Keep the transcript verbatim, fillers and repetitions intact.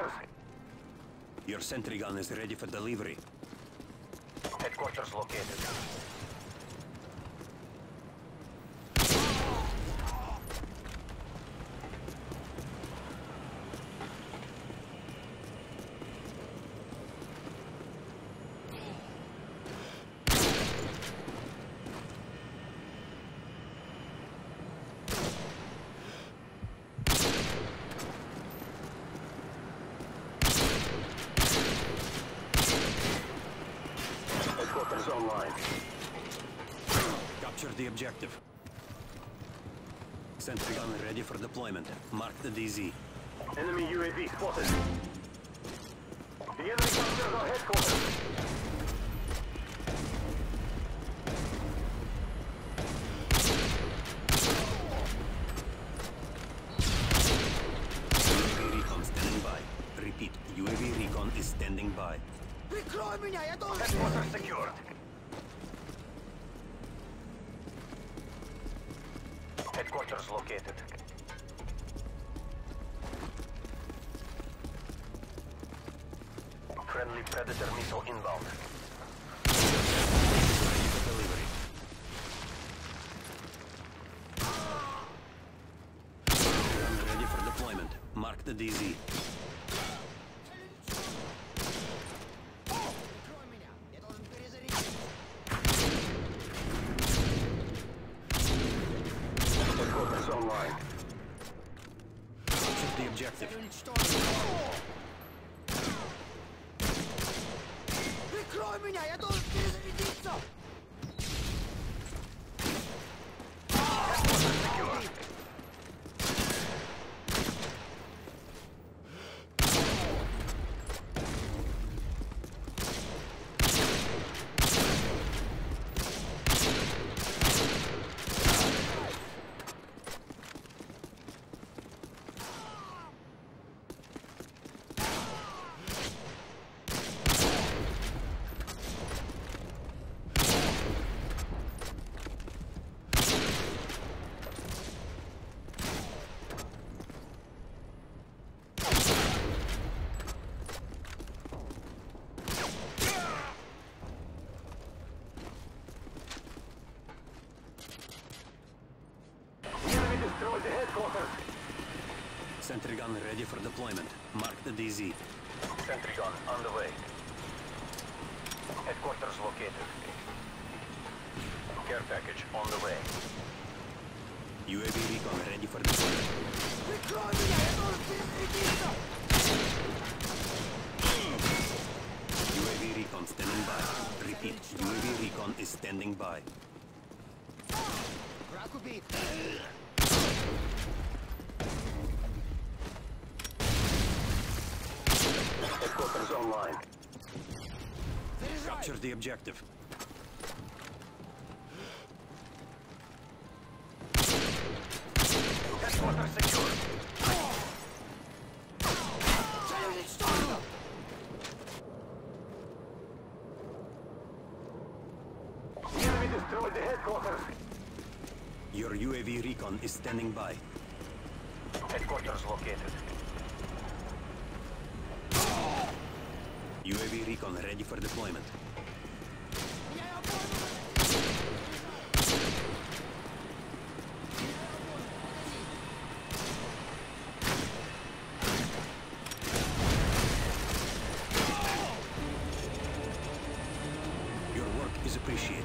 headquarters. Your sentry gun is ready for delivery. Headquarters located. Headquarters online. Capture the objective. Sentry gun ready for deployment. Mark the D Z. Enemy U A V spotted. The enemy captured our headquarters. U A V recon standing by. Repeat, U A V recon is standing by. Прикрой меня, я должен... Headquarters secured. Headquarters located. Friendly Predator missile inbound. Ready for delivery. Gun ready for deployment. Mark the D Z. Прикрой меня, я должен перезарядить. Headquarters online. Capture the objective. Цель уничтожена. Прикрой меня, я должен перезарядиться. Headquarters secured. Destroy the headquarters. Sentry gun ready for deployment. Mark the D Z. Sentry gun on the way. Headquarters located. Care package on the way. U A V recon ready for deployment. Прикрой меня, я должен перезарядиться. U A V recon standing by. Repeat, U A V recon is standing by. Враг убит. Headquarters online. Заряжай. Capture the objective. Headquarters secured. Цель уничтожена. Enemy destroyed the headquarters. Your U A V recon is standing by. Headquarters located. U A V recon ready for deployment. Я его понял. Your work is appreciated.